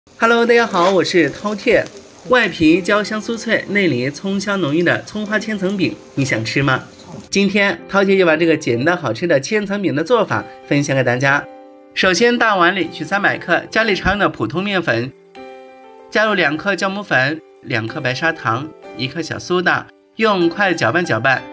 Hello， 大家好，我是饕餮。外皮焦香酥脆，内里葱香浓郁的葱花千层饼，你想吃吗？今天饕餮就把这个简单好吃的千层饼的做法分享给大家。首先，大碗里取300克家里常用的普通面粉，加入2克酵母粉、2克白砂糖、1克小苏打，用筷搅拌搅拌。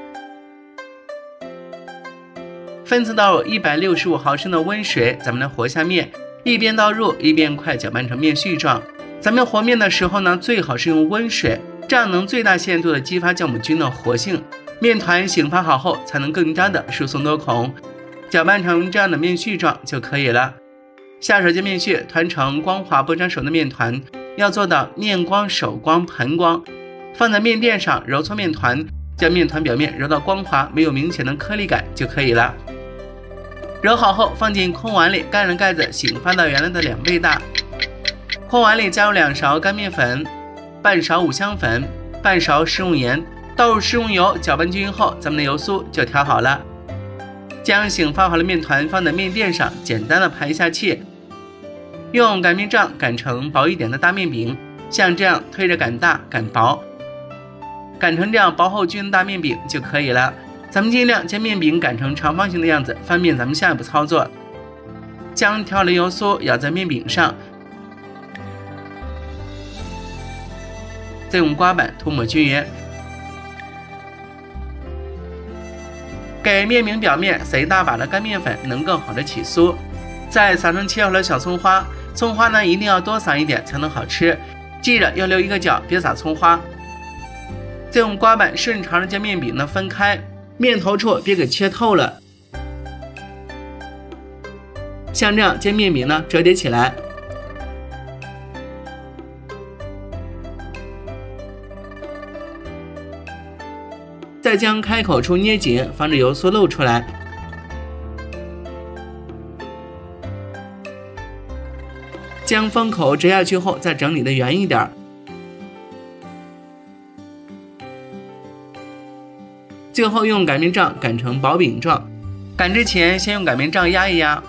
分次倒入165毫升的温水，咱们来和下面，一边倒入一边快搅拌成面絮状。咱们和面的时候呢，最好是用温水，这样能最大限度的激发酵母菌的活性，面团醒发好后才能更加的疏松多孔。搅拌成这样的面絮状就可以了。下手将面絮团成光滑不粘手的面团，要做到面光、手光、盆光。放在面垫上揉搓面团，将面团表面揉到光滑，没有明显的颗粒感就可以了。揉好后放进空碗里，盖上盖子，醒发到原来的2倍大。空碗里加入2勺干面粉，半勺五香粉，半勺食用盐，倒入食用油，搅拌均匀后，咱们的油酥就调好了。将醒发好的面团放在面垫上，简单的排一下气，用擀面杖擀成薄一点的大面饼，像这样推着擀大擀薄，擀成这样薄厚均匀的大面饼就可以了。咱们尽量将面饼擀成长方形的样子，方便咱们下一步操作。将调好的油酥舀在面饼上，再用刮板涂抹均匀，给面饼表面撒一大把的干面粉，能更好的起酥。再撒上切好的小葱花，葱花呢一定要多撒一点才能好吃，记着要留一个角，别撒葱花。再用刮板顺长的将面饼呢分开，面头处别给切透了，像这样将面饼呢折叠起来。再将开口处捏紧，防止油酥漏出来。将封口折下去后，再整理的圆一点。最后用擀面杖擀成薄饼状，擀之前先用擀面杖压一压。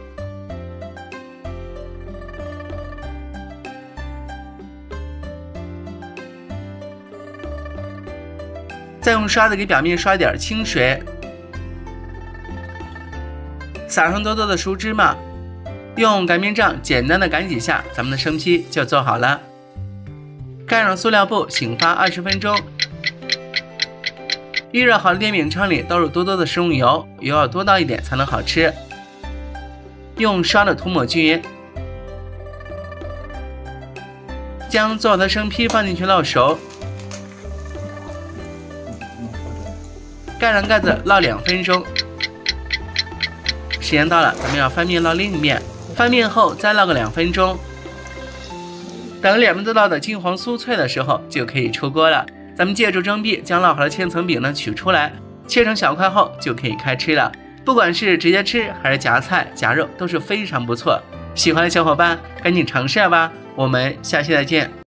再用刷子给表面刷点清水，撒上多多的熟芝麻，用擀面杖简单的擀几下，咱们的生坯就做好了。盖上塑料布，醒发20分钟。预热好的电饼铛里倒入多多的食用油，油要多倒一点才能好吃。用刷的涂抹均匀，将做好的生坯放进去烙熟。盖上盖子烙2分钟。时间到了，咱们要翻面烙另一面，翻面后再烙个2分钟。等两面都烙的金黄酥脆的时候，就可以出锅了。咱们借助蒸屉将烙好的千层饼呢取出来，切成小块后就可以开吃了。不管是直接吃还是夹菜夹肉都是非常不错。喜欢的小伙伴赶紧尝试吧，我们下期再见。